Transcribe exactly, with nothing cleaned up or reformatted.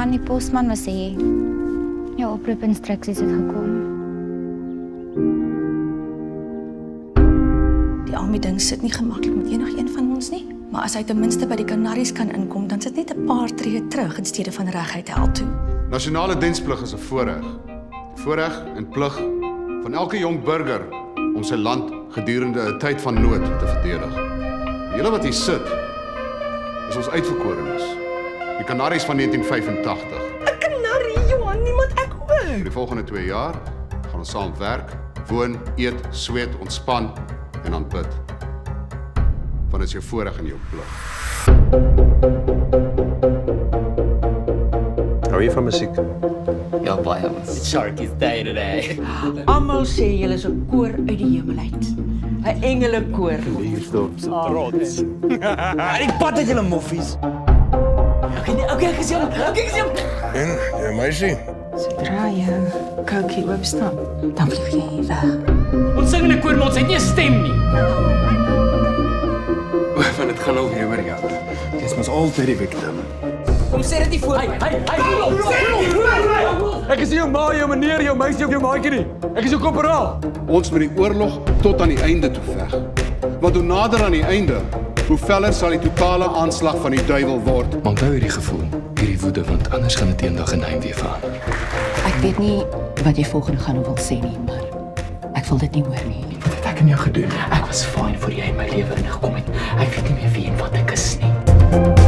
Man, die postman was sê, jou oproepinstruksies het gekom. Die Ami-ding sit nie gemaklik met enigeen van ons nie, maar as hy ten minste by die Kanaries kan inkom, dan sit net 'n paar tree terug in steede van reguit hel toe. Nasionale diensplig is 'n voorreg. Die voorreg en plig van elke jong burger om sy land gedurende 'n tyd van nood te verdedig. Die hele wat hier sit, is ons uitverkorenes. Die Kanaries van negentien vyfentagtig. 'n Kanarie, Johan, niemand ek hoor. Vir die volgende twee jaar gaan ons saam werk, woon, eet, sweet, ontspan en aanbid. Want dit is jou voorreg en jou plig. Hou jy van musiek? Ja, baie ons. Sharky's day today. Almal sê julle is 'n koor uit die hemel uit. 'n Engelekoor. Hier stop se trots. Die pad het julle moffies. Okay, okay, ek gesien. Okay, ek gesien. En jy meisie? Sodra jy Kokie oopstaan, dan vlieg jy hier weg. Ons sing in 'n koor, maar ons het nie 'n stem nie. Want dit gaan over oor jou. Jy's mos altyd die victim. Kom sê dit nie voor my. Hey, hey, ek is nie jou ma, jou meneer, jou meisie of jou maatjie nie. Ek is jou korporaal. Ons moet die oorlog tot aan die einde toe veg. Want hoe nader aan die einde, hoe feller sal die totale aanslag van die duiwel word. Maar onthou hierdie gevoel, hierdie woede, want anders gaan dit eendag in heimwee verander. Ek weet nie wat jy volgende gaan wil sê nie, maar ek wil dit nie hoor nie. Wat het ek aan jou gedoen? Ek was fyn voor jy in my lewe ingekom het. Ek weet nie meer wie en wat ek is nie.